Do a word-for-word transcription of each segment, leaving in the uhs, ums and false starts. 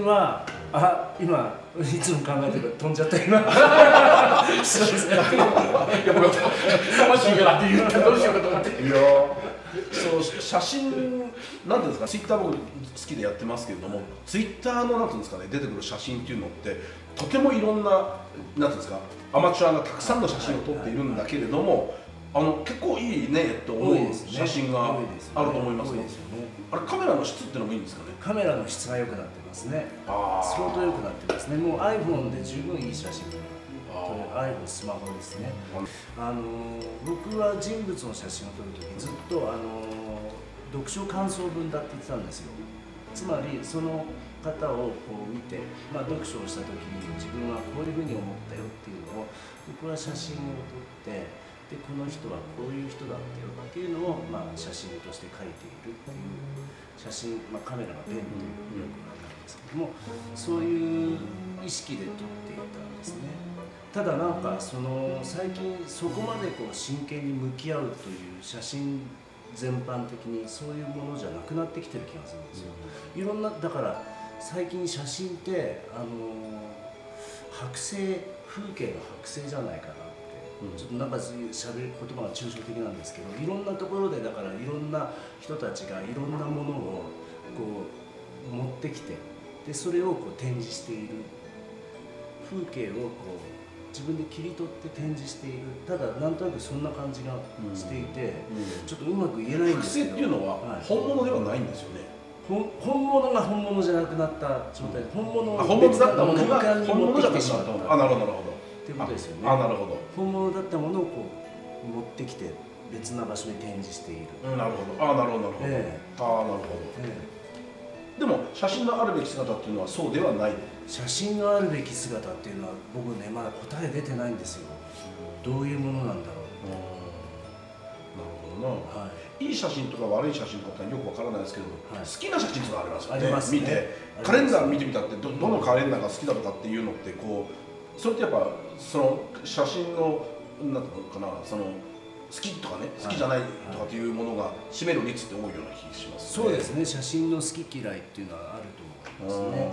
はあ今いつも考えてる飛んじゃった今すいません。いや僕魂がって言ったらどうしようかと思って。 いやそう写真なんていうんですか、ツイッター僕好きでやってますけれども、ツイッターのなんていうんですかね、出てくる写真っていうのってとてもいろんななんていうんですか、アマチュアがたくさんの写真を撮っているんだけれども、あの結構いいねと思う写真があると思いますけど、あれカメラの質っていうのもいいんですかね。 カメラの質が良くなってますね。相当良くなってますね。もう iPhone で十分いい写真が撮れる iPhone スマホですね。あの僕は人物の写真を撮るときずっとあの読書感想文だって言ってたんですよ。つまりその方をこう見て、まあ、読書をしたときに自分はこういうふうに思ったよっていうのを僕は写真を撮って、でこの人はこういう人だったよっていうのを、まあ、写真として描いているっていう写真、まあ、カメラがペンというよくあるんですけども、そういう意識で撮っていたんですね。ただなんかその最近そこまでこう真剣に向き合うという写真全般的にそういうものじゃなくなってきてる気がするんですよ。いろんなだから最近写真ってあの剥製風景の剥製じゃないかな。ちょっとなんかそういうしゃべる言葉が抽象的なんですけど、いろんなところでだからいろんな人たちがいろんなものをこう持ってきて、でそれをこう展示している風景をこう自分で切り取って展示している。ただなんとなくそんな感じがしていて、うんうん、ちょっとうまく言えないんですけど、 剥製っていうのは本物ではないんですよね。 本物が本物じゃなくなった状態、本物を本物だったものが本物だってしまった。 あ、なるほどなるほど。 っていうことですよね。 あ、なるほど。 本物だったものをこう持ってきて別な場所に展示している。 うん、なるほど。あ、なるほどなるほど。えー、あ、なるほど。えー、でも写真のあるべき姿っていうのはそうではない。 写真のあるべき姿っていうのは僕ねまだ答え出てないんですよ。どういうものなんだろう。 なるほどな。はい。いい写真とか悪い写真とかよくわからないですけど、はい、好きな写真っていうのがありますよね。ありますね。見てカレンダー見てみたってどどのカレンダーが好きだとかっていうのってこうそれってやっぱその写真のなんていうのかな、その好きとかね好きじゃないとかっていうものが占める率って多いような気がしますね。 そうですね。写真の好き嫌いっていうのはあると思いますね。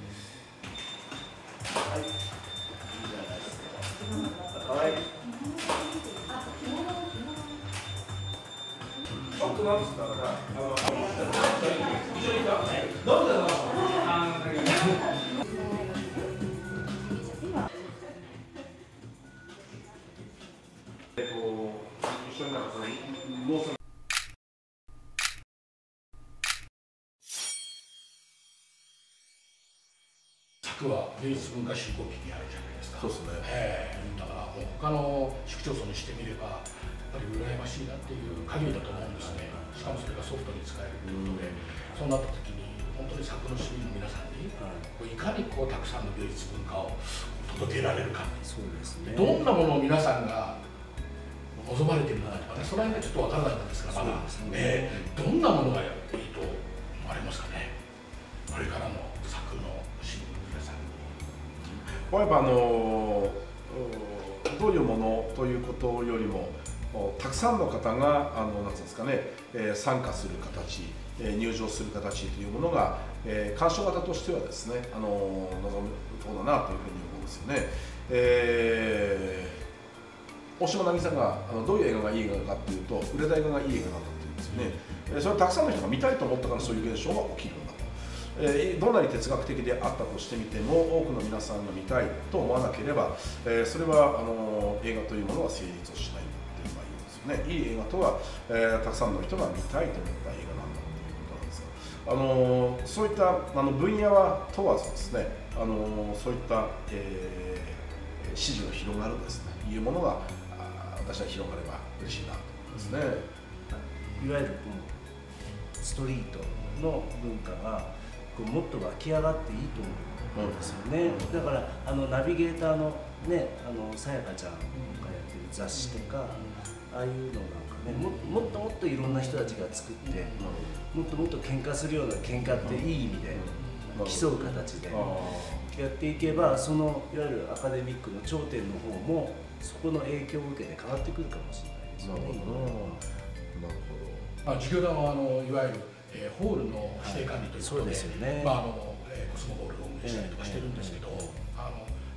はい。いいじゃないですか。はい。なんつったらさ、あの、一緒にさ、どうだろう。えっと、一緒になんかその、もうその。 柵は芸術文化振興期にあるじゃないですか。 そうですね。 ええ、だから他の市区町村にしてみれば。やっぱり羨ましいなっていう限りだと思うんですね。しかもそれがソフトに使えるということで、そうなった時に本当に佐久の市民の皆さんに、はい、いかにこうたくさんの芸術文化を届けられるか、 そうですね、 どんなものを皆さんが望まれているのかとかね、その辺がちょっとわからないんですが、まだ、ね、どんなものがいいと思われますかね、これからの佐久の市民の皆さんに。 やっぱあのどういうものということよりもたくさんの方があのなんですかね、えー、参加する形、えー、入場する形というものが、えー、鑑賞型としてはですね、あの望むところだなというふうに思うんですよね。えー、大島渚があのどういう映画がいい映画かというと、売れた映画がいい映画なんだっていうんですよね。えー、それはたくさんの人が見たいと思ったからそういう現象が起きるんだと。えー、どんなに哲学的であったとしてみても、多くの皆さんが見たいと思わなければ、えー、それはあの映画というものは成立をしない。ね、いい映画とは、えー、たくさんの人が見たいと思った映画なんだということなんですが、あのー、そういったあの分野は問わずですね、あのー、そういった、えー、支持の広がるですね、いうものが私は広がれば嬉しいなと思いますね。 いわゆるストリートの文化がこうもっと湧き上がっていいと思うんですよね。うん、だからあのナビゲーターのね、あのさやかちゃんがやってる雑誌とか。ああいうのなんかね、も, もっともっといろんな人たちが作って、もっともっと喧嘩するような喧嘩っていい意味で競う形でやっていけば、そのいわゆるアカデミックの頂点の方もそこの影響を受けて変わってくるかもしれないですよね。なるほど。なるほど。まあ事業団はあのいわゆる、えー、ホールの指定管理ということで、まああの、えー、コスモホールを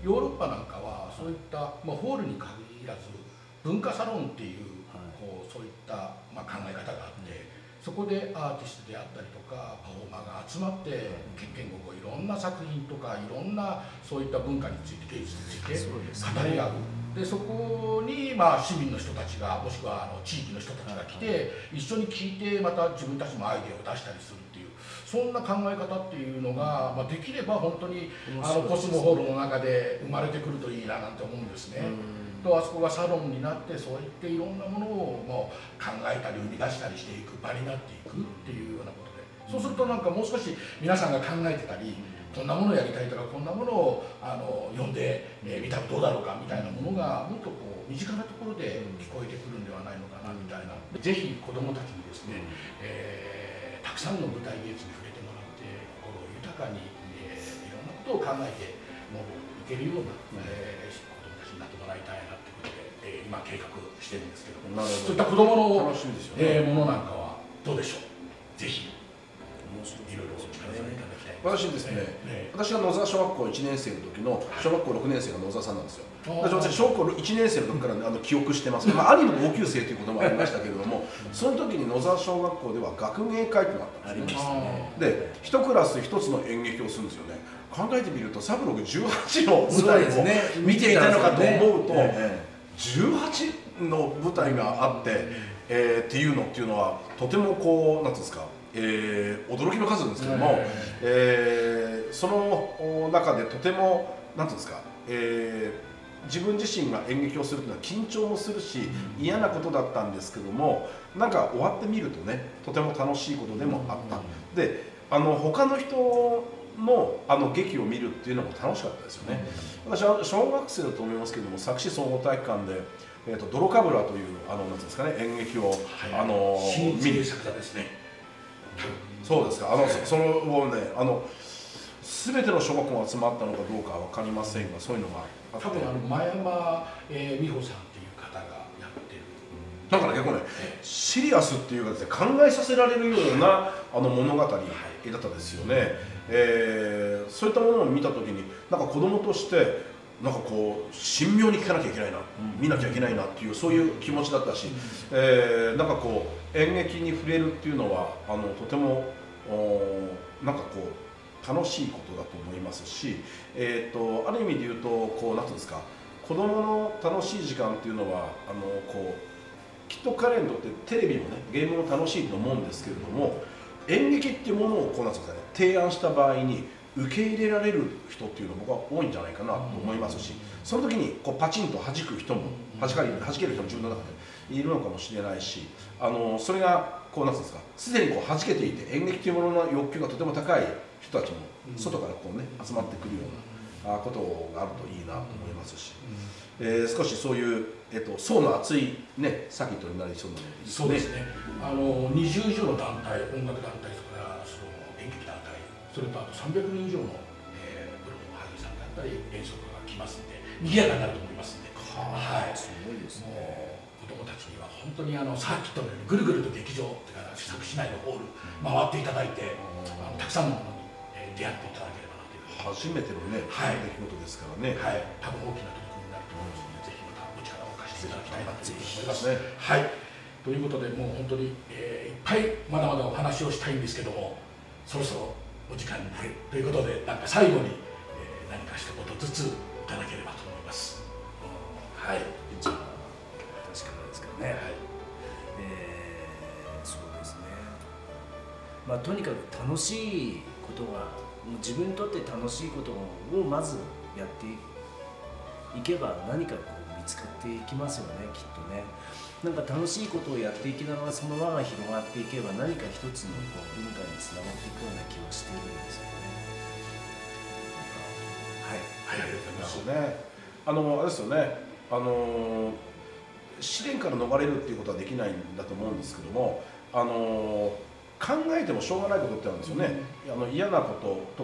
ヨーロッパなんかはそういった、まあ、ホールに限らず文化サロンっていう、こうそういった、まあ、考え方があって、そこでアーティストであったりとかパフォーマーが集まって県言語いろんな作品とかいろんなそういった文化について芸術について語り合う。でそこに、まあ、市民の人たちがもしくはあの地域の人たちが来て一緒に聞いてまた自分たちもアイデアを出したりするっていうそんな考え方っていうのが、まあ、できれば本当にあのコスモホールの中で生まれてくるといいななんて思うんですね。とあそこがサロンになってそういっていろんなものをもう考えたり生み出したりしていく場になっていくっていうようなことで、そうするとなんかもう少し皆さんが考えてたりこんなものをやりたいとかこんなものをあの読んでみ、えー、たらどうだろうかみたいなものがもっとこう身近なところで聞こえてくるんではないのかなみたいな。ぜひ子どもたちにですね、えー、たくさんの舞台芸術に触れてもらって心豊かに、えー、いろんなことを考えてもういけるような、えー、子どもたちになってもらいたいなってことで、えー、今計画してるんですけども、そういった子どもの、ねえー、ものなんかはどうでしょう。ぜひいろいろお力添えいただきたい。 私ですね、ね私は野沢小学校いちねん生の時の小学校ろくねん生が野沢さんなんですよ。私小学校いちねん生の時から、ね、あの記憶してます。まあ兄の同級生ということもありましたけれども、その時に野沢小学校では学芸会というのがあったんですね。で一クラス一つの演劇をするんですよね。考えてみるとサブログじゅうはちの舞台を見ていたのかと思うと、じゅうはちの舞台があって、えー、っていうのっていうのはとてもこうなんていうんですか。えー、驚きの数なんですけども、えー、その中でとても何ていうんですか、えー、自分自身が演劇をするというのは緊張もするし嫌なことだったんですけども、なんか終わってみるとねとても楽しいことでもあった。であの他の人のあの劇を見るっていうのも楽しかったですよね。私は小学生だと思いますけども、佐久市総合体育館でえーと泥かぶらというあのなんていうんですかね演劇を、はい、あの見る作家ですね。 そうですか。あの、えー、そのをね、あの全ての小学校が集まったのかどうかわかりませんが、そういうのがあって、 多分あの前山、えー、美穂さんっていう方がやってる。 だから結構ね、えー、シリアスっていうかですね、考えさせられるようなあの物語だったですよね。えー、そういったものを見たときに、なんか子供としてなんかこう神妙に聞かなきゃいけないな、見なきゃいけないなっていうそういう気持ちだったし、えー、なんかこう演劇に触れるっていうのはあのとてもなんかこう楽しいことだと思いますし、えー、とある意味で言うとこうなんていうんですか、子どもの楽しい時間っていうのはあのこうきっと彼にとってテレビもねゲームも楽しいと思うんですけれども、演劇っていうものをこうなんていうんですかね、提案した場合に受け入れられる人っていうのは僕は多いんじゃないかなと思いますし、その時にこうパチンと弾く人も弾かれる弾ける人も自分の中でいるのかもしれないし、あのそれがこうなんていうんですか、すでにこう弾けていて演劇というものの欲求がとても高い人たちも外からこうね集まってくるようなことがあるといいなと思いますし、えー、少しそういう、えっと、層の厚いねサーキットになりそうなので、 そうですね。あのにじゅう以上の団体、音楽団体とかその演劇団体、それとあとさんびゃくにん以上の、えー、プロの俳優さんだったり演奏家が来ますんで、賑やかになると思いますんで、はい、すごいですね。子どもたちには本当にあのサーキットのようにぐるぐると劇場っていうか佐久市内のホール回っていただいて、あのたくさんのものに、えー、出会っていただければなという。 初めてのね、はい、出来事ですからね。 はい、多分大きな取り組みになると思いますので、ぜひまたお力を貸していただきたいなと思います。ね、はい。ということで、もう本当に、えー、いっぱいまだまだお話をしたいんですけども、そろそろお時間になるということで、なんか最後に、えー、何か一言ずついただければと思います。はい。 じゃあ私からですからね。はい。えー、そうですね。まあとにかく楽しいことが、もう自分にとって楽しいことをまずやっていけば何かこう見つかっていきますよね、きっとね。なんか楽しいことをやっていきながらその輪が広がっていけば何か一つのこう文化につながっていくような気はしているんですよね。はい、 はい、ありがとうございますね。あのあれですよね。あの試練から逃れるっていうことはできないんだと思うんですけども、あの考えてもしょうがないことってあるんですよね。うん、あの嫌なこととか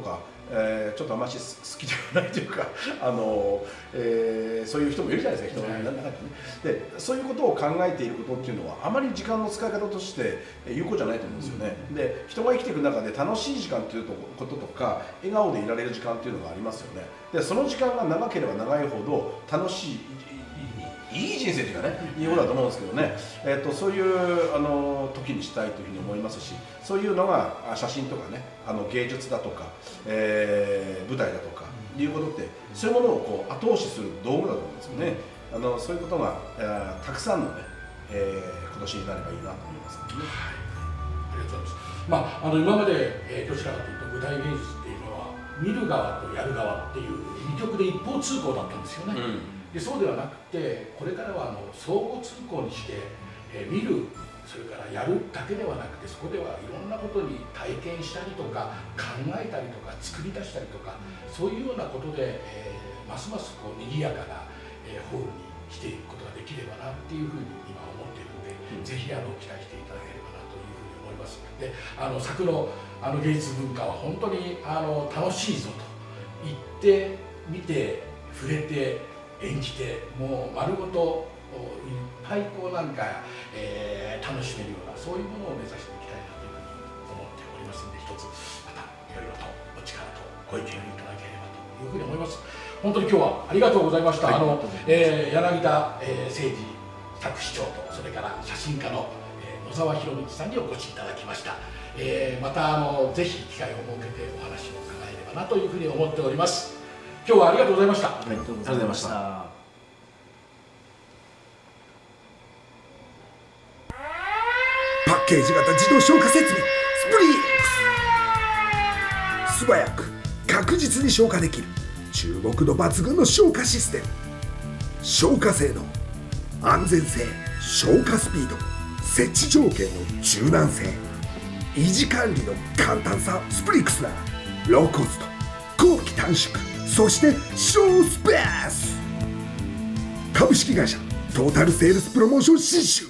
えー、ちょっとあまし好きではないというかあの、えー、そういう人もいるじゃないですか、人の中にね。でそういうことを考えていることっていうのはあまり時間の使い方として有効じゃないと思うんですよね。で人が生きていく中で楽しい時間っていうこととか笑顔でいられる時間っていうのがありますよね。でその時間が長ければ長いほど楽しいいい人生というかね、いいことだと思うんですけどね、えー、とそういうあの時にしたいというふうに思いますし、そういうのが写真とかね、あの芸術だとか、えー、舞台だとかいうことって、そういうものをこう後押しする道具だと思うんですよね。あのそういうことが、えー、たくさんのね、えー、今年になればいいなと思いますけどね。 はい、ありがとうございます。まあ、あの今まで、えー、どちらかというと舞台芸術っていうのは見る側とやる側っていう二極で一方通行だったんですよね。うんでそうではなくて、これからはあの相互通行にして、えー、見る、それからやるだけではなくて、そこではいろんなことに体験したりとか考えたりとか作り出したりとか、そういうようなことで、えー、ますますこう賑やかな、えー、ホールにしていくことができればなっていうふうに今思っているので、うん、ぜひあの期待していただければなというふうに思います。で、あの作のあの芸術文化は本当にあの楽しいぞと言って見て触れて演じて、もう丸ごといっぱいこうなんか、えー、楽しめるような、そういうものを目指していきたいなというふうに思っておりますので、一つまたいろいろとお力とご意見をいただければというふうに思います。本当に今日はありがとうございました。はい、あの、えー、柳田、えー、誠二作詞長と、それから写真家の、えー、野沢博道さんにお越しいただきました。えー、またあのぜひ機会を設けてお話を伺えればなというふうに思っております。今日はありがとうございました。 ありがとうございました。 パッケージ型自動消火設備スプリークス、素早く確実に消火できる注目度抜群の消火システム。消火性能、安全性、消火スピード、設置条件の柔軟性、維持管理の簡単さ。スプリークスならローコスト、工期短縮、そして省スペース。株式会社トータルセールスプロモーション新州。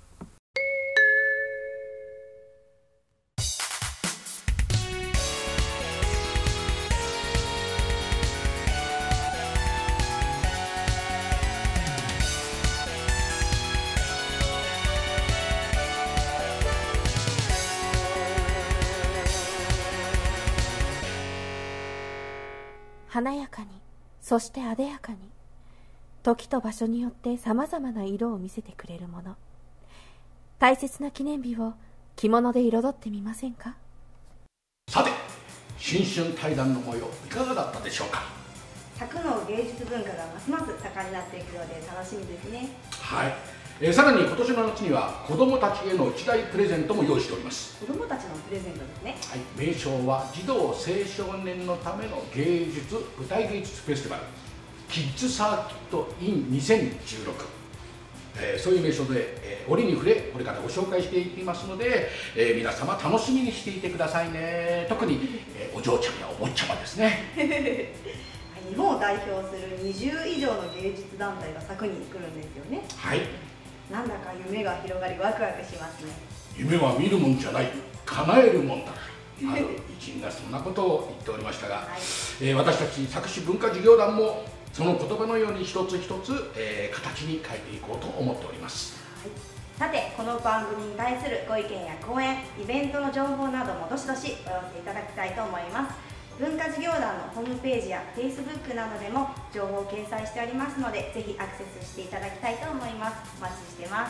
華やかに、そして艶やかに、時と場所によってさまざまな色を見せてくれるもの。大切な記念日を着物で彩ってみませんか。 さて、新春対談の模様いかがだったでしょうか。 佐久の芸術文化がますます盛んになっていくので楽しみですね。 はい、えー、さらに今年の夏には子どもたちへの一大プレゼントも用意しております。 子どもたちのプレゼントですね。 はい、名称は児童青少年のための芸術舞台芸術フェスティバルキッズサーキット インにせんじゅうろく、えー、そういう名称で、えー、折に触れこれからご紹介していきますので、えー、皆様楽しみにしていてくださいね。特に、えー、お嬢ちゃんやお坊ちゃまですね。 日本を代表するにじゅう以上の芸術団体が佐久に来るんですよね。 はい、なんだか夢が広がりワクワクしますね。 夢は見るもんじゃない、叶えるもんだ。あの一員がそんなことを言っておりましたが、はい、えー、私たち佐久市文化事業団もその言葉のように一つ一つ、えー、形に変えていこうと思っております。 はい、さて、この番組に対するご意見や講演、イベントの情報などもどしどしお寄せいただきたいと思います。文化事業団のホームページや フェイスブック などでも情報を掲載しておりますので、ぜひアクセスしていただきたいと思います。お待ちしてます。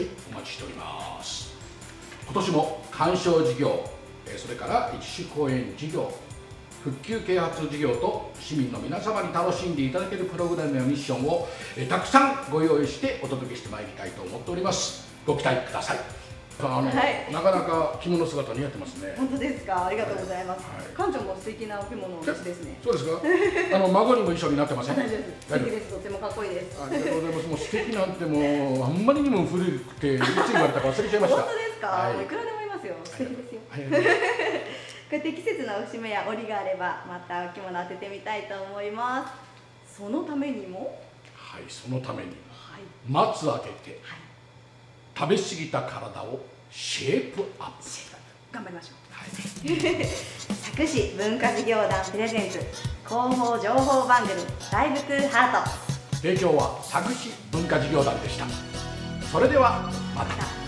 はい、お待ちしております。今年も鑑賞事業、それから一種公演事業、復旧啓発事業と市民の皆様に楽しんでいただけるプログラムやミッションをたくさんご用意してお届けしてまいりたいと思っております。ご期待ください。あの、はい、なかなか着物姿似合ってますね。 本当ですか。ありがとうございます。はい、館長も素敵なお着物をお持ちですね。 そうですか。あの孫にも一緒になってません。 大丈夫です。素敵です。とてもかっこいいです。 ありがとうございます。もう素敵なんてもうあんまりにも古くていつ言われたか忘れちゃいました。 本当ですか。はい、いくらでもいますよ。素敵ですよ。はいはい、こうやって季節の節目や折があればまたお着物当ててみたいと思います。そのためにも。 はい、そのために。はい、松開けて、はい、食べ過ぎた体をシェイプアップ。 頑張りましょう。はい、佐久福祉文化事業団プレゼンツ広報情報番組ライブトゥーハート。 提供は佐久市文化事業団でした。それではまた。